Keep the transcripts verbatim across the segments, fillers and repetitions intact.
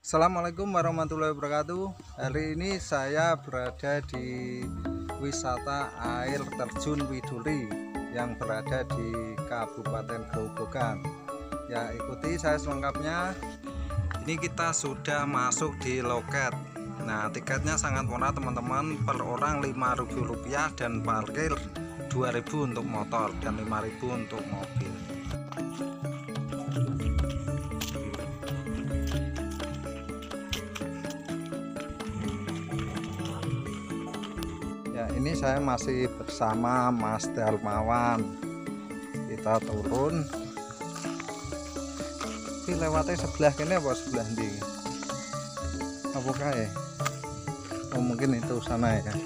Assalamualaikum warahmatullahi wabarakatuh. Hari ini saya berada di wisata air terjun Widuri yang berada di Kabupaten Grobogan. Ya, ikuti saya selengkapnya. Ini kita sudah masuk di loket. Nah, tiketnya sangat murah teman-teman, per orang lima ribu rupiah dan parkir dua ribu untuk motor dan lima ribu untuk mobil. Ya, ini saya masih bersama Mas Darmawan. Kita turun. Ini lewatnya sebelah kene apa sebelah ndi? Apa kae? Oh, mungkin itu sana ya.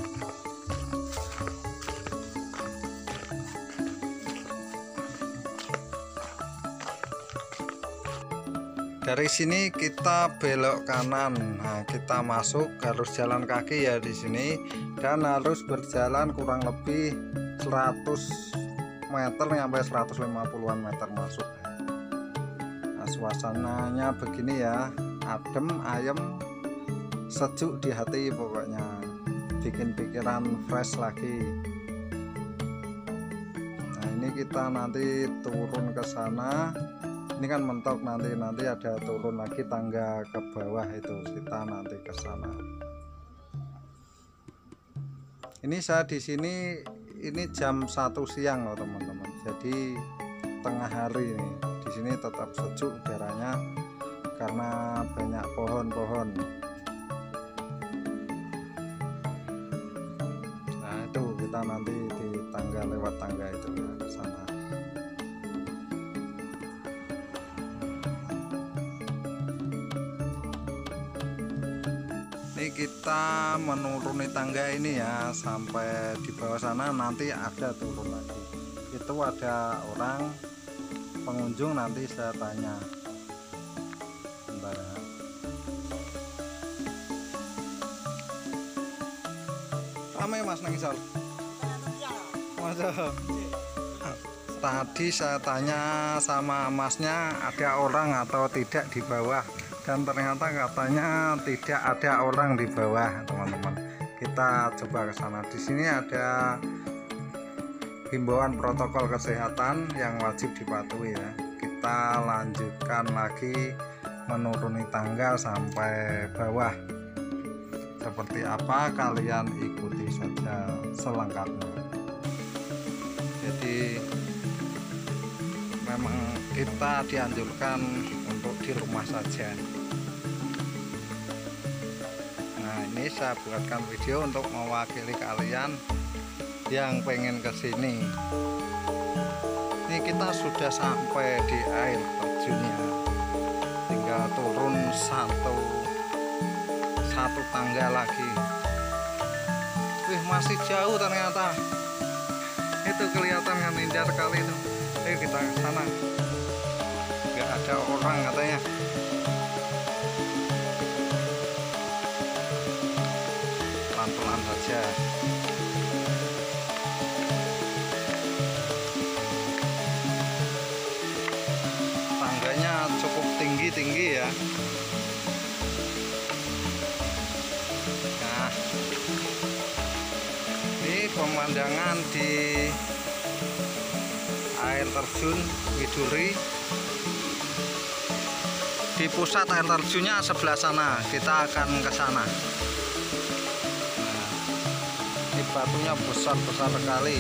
Dari sini kita belok kanan. Nah, kita masuk harus jalan kaki ya di sini dan harus berjalan kurang lebih seratus meter sampai seratus lima puluhan meter masuk. Nah, suasananya begini ya, adem, ayem, sejuk di hati pokoknya, bikin pikiran fresh lagi. Nah, ini kita nanti turun ke sana. Ini kan mentok, nanti nanti ada turun lagi tangga ke bawah, itu kita nanti ke sana. Ini saya di sini ini jam satu siang loh teman-teman. Jadi tengah hari ini. Di sini tetap sejuk udaranya karena banyak pohon-pohon. Nah, itu kita nanti di tangga, lewat tangga itu ya ke sana. Kita menuruni tangga ini ya sampai di bawah sana, nanti ada turun lagi. Itu ada orang pengunjung, nanti saya tanya. Bentar ya. Ramai Mas Nangisal. Masa? Tadi saya tanya sama masnya ada orang atau tidak di bawah, dan ternyata katanya tidak ada orang di bawah teman-teman. Kita coba ke sana. Di sini ada himbauan protokol kesehatan yang wajib dipatuhi ya. Kita lanjutkan lagi menuruni tangga sampai bawah. Seperti apa kalian ikuti saja selengkapnya. Jadi memang kita dianjurkan untuk di rumah saja. Nah, ini saya buatkan video untuk mewakili kalian yang pengen kesini. Ini kita sudah sampai di air terjunnya, tinggal turun satu satu tangga lagi. Wih, masih jauh ternyata. Itu kelihatan kan indah sekali itu. Ayo kita ke sana. Nggak ada orang katanya. Pelan-pelan saja. Tangganya cukup tinggi-tinggi ya. Nah, ini pemandangan di air terjun Widuri. Di pusat air terjunnya sebelah sana, kita akan ke sana. Nah, ini batunya besar-besar sekali.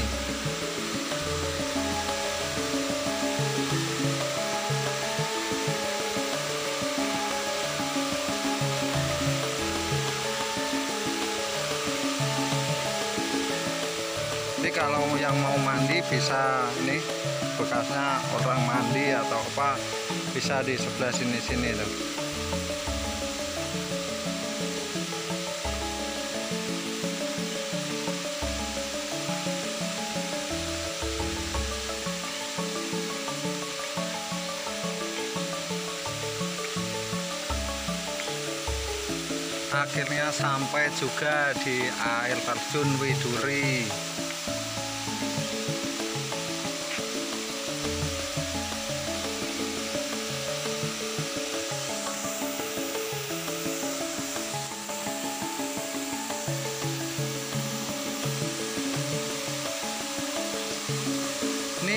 Jadi kalau yang mau mandi bisa, ini bekasnya orang mandi atau apa, bisa di sebelah sini-sini tuh. Akhirnya sampai juga di air terjun Widuri.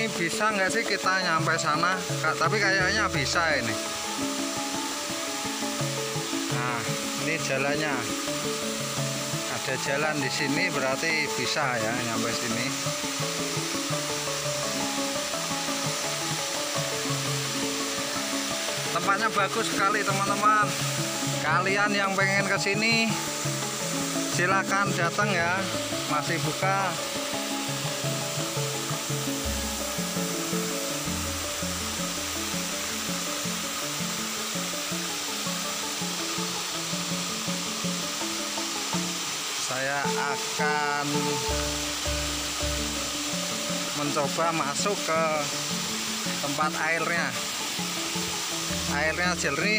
Ini bisa nggak sih kita nyampe sana? Tapi kayaknya bisa ini. Nah, ini jalannya. Ada jalan di sini, berarti bisa ya nyampe sini. Tempatnya bagus sekali teman-teman. Kalian yang pengen ke sini silakan datang ya, masih buka. Saya akan mencoba masuk ke tempat airnya. Airnya jernih.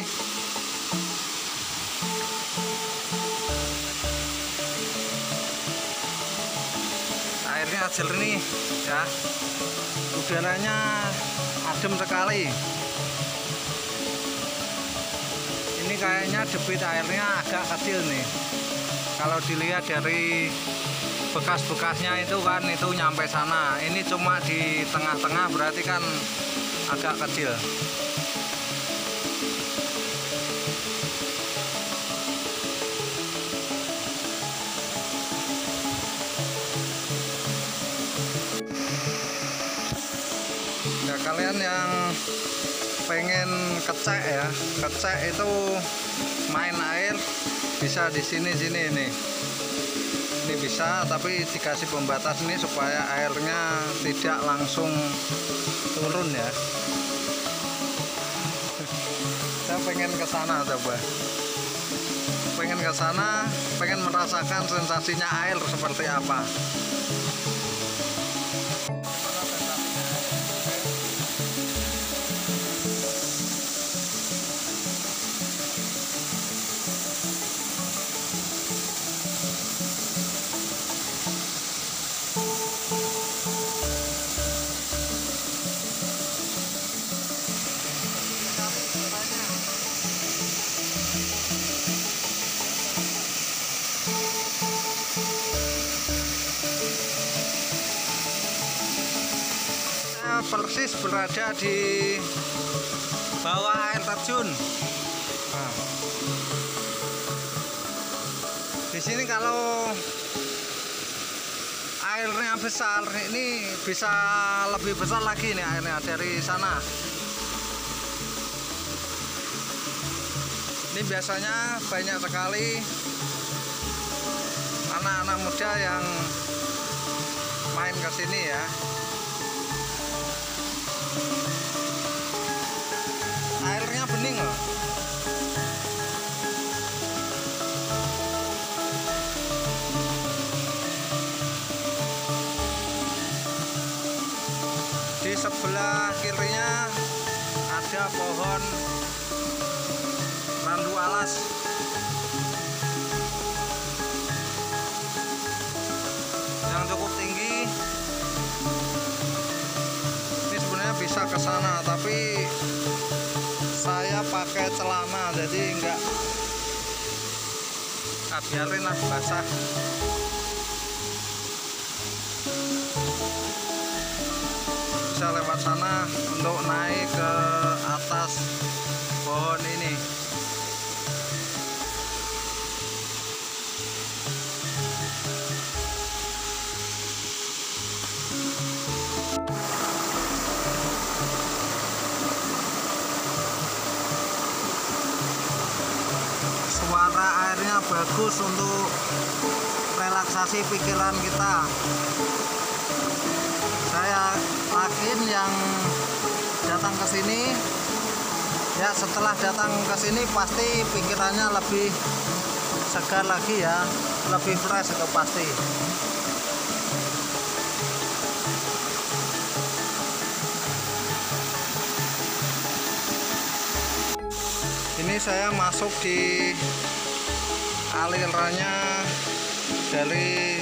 Airnya jernih ya. Udaranya adem sekali. Ini kayaknya debit airnya agak kecil nih. Kalau dilihat dari bekas-bekasnya itu kan itu nyampe sana. Ini cuma di tengah-tengah, berarti kan agak kecil. Ya, kalian yang pengen kecek ya, kecek itu main air bisa di sini sini ini. Ini bisa, tapi dikasih pembatas ini supaya airnya tidak langsung turun ya. Saya pengen ke sana coba. Pengen ke sana, pengen merasakan sensasinya air seperti apa. Persis berada di bawah air terjun. Nah, di sini kalau airnya besar, ini bisa lebih besar lagi nih airnya dari sana. Ini biasanya banyak sekali anak-anak muda yang main ke sini ya. Airnya bening loh. Di sebelah kirinya ada pohon randu alas. Yang cukup tinggi. Ini sebenarnya bisa ke sana, tapi saya pakai celana jadi enggak, ah, biarin lah basah. Bisa lewat sana untuk naik ke atas pohon ini. Suara airnya bagus untuk relaksasi pikiran kita. Saya yakin yang datang ke sini ya, setelah datang ke sini pasti pikirannya lebih segar lagi ya, lebih fresh itu pasti. Ini saya masuk di alirannya dari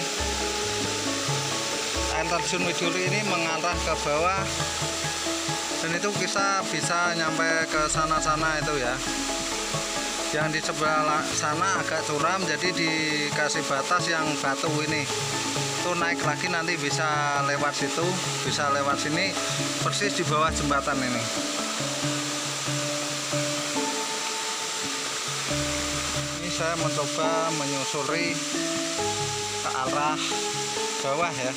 air terjun Widuri ini mengarah ke bawah, dan itu kita bisa nyampe ke sana-sana itu ya. Yang di sebelah sana agak curam, jadi dikasih batas yang batu ini. Itu naik lagi nanti bisa lewat situ, bisa lewat sini, persis di bawah jembatan ini. Ini saya mencoba menyusuri ke arah bawah ya.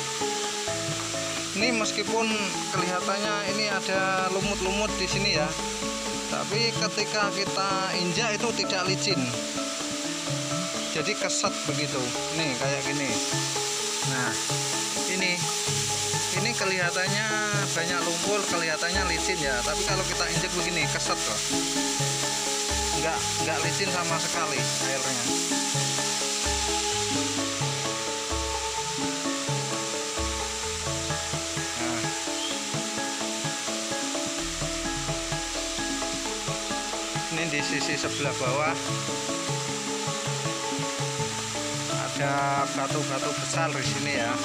Ini meskipun kelihatannya ini ada lumut-lumut di sini ya, tapi ketika kita injak itu tidak licin, jadi keset begitu. Nih kayak gini. Nah ini ini kelihatannya banyak lumpur, kelihatannya licin ya, tapi kalau kita injak begini keset kok, nggak nggak licin sama sekali airnya. Ini di sisi sebelah bawah ada batu-batu besar di sini ya.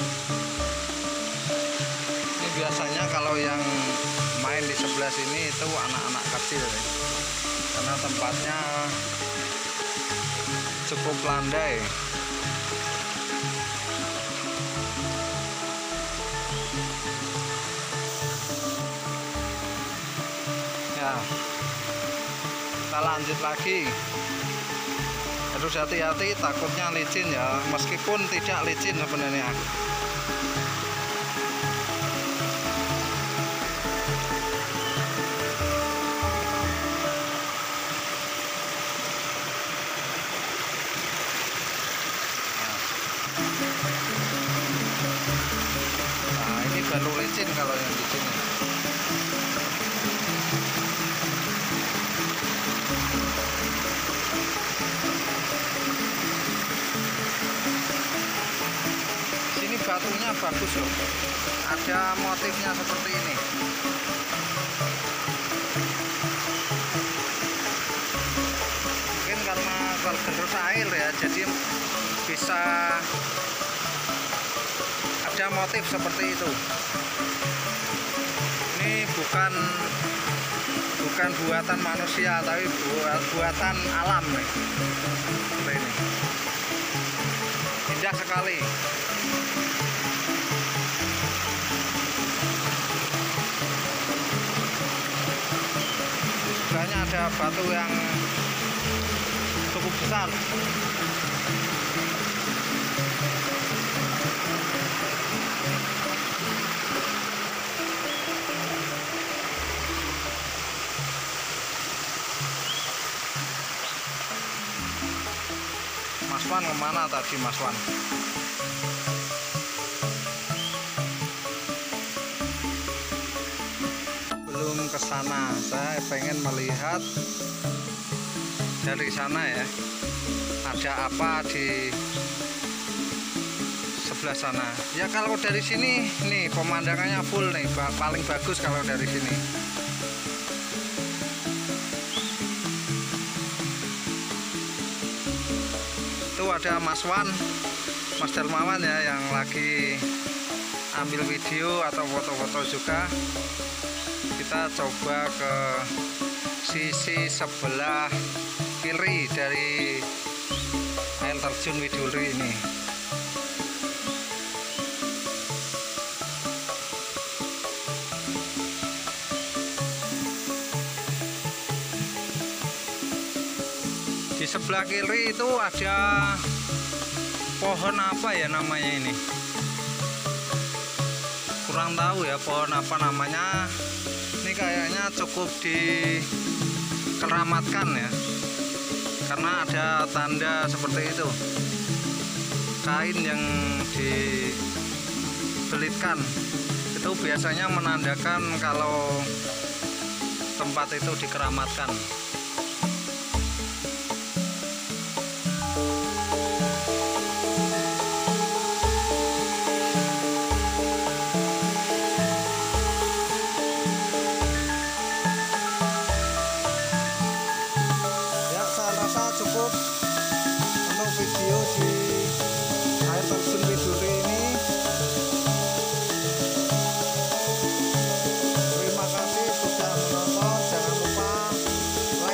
Ini biasanya kalau yang main di sebelah sini itu anak-anak kecil ya. Karena tempatnya cukup landai. Ya. Kita lanjut lagi, harus hati-hati, takutnya licin ya, meskipun tidak licin sebenarnya. Nah ini baru licin kalau yang di sini. Batunya bagus loh, ada motifnya seperti ini. Mungkin karena tergerus air ya, jadi bisa ada motif seperti itu. Ini bukan bukan buatan manusia, tapi buat, buatan alam nih. Seperti ini, indah sekali. Sebelahnya ada batu yang cukup besar. Mas Wan kemana tadi Mas Wan? Ke sana, saya pengen melihat dari sana ya, ada apa di sebelah sana. Ya kalau dari sini nih pemandangannya full nih, paling bagus kalau dari sini. Itu ada Mas Wan, Mas Darmawan ya, yang lagi ambil video atau foto-foto juga. Kita coba ke sisi sebelah kiri dari air terjun Widuri ini. Di sebelah kiri itu ada pohon apa ya namanya ini? Kurang tahu ya pohon apa namanya. Ini kayaknya cukup dikeramatkan ya, karena ada tanda seperti itu, kain yang dibelitkan itu biasanya menandakan kalau tempat itu dikeramatkan. Cukup untuk video di air terjun Widuri ini. Terima kasih sudah menonton. Jangan lupa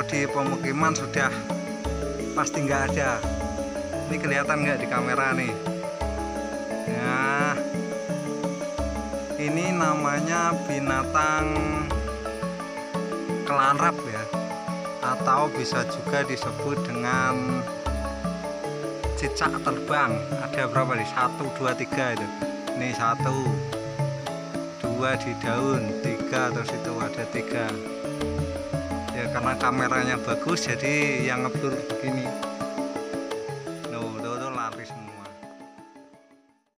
kalau di pemukiman sudah pasti nggak ada. Ini kelihatan nggak di kamera nih? Ya, ini namanya binatang kelarap ya, atau bisa juga disebut dengan cicak terbang. Ada berapa nih? Satu, dua, tiga itu. Ini satu, dua di daun, tiga, terus itu ada tiga. Ya karena kameranya bagus, jadi yang ngeblur begini.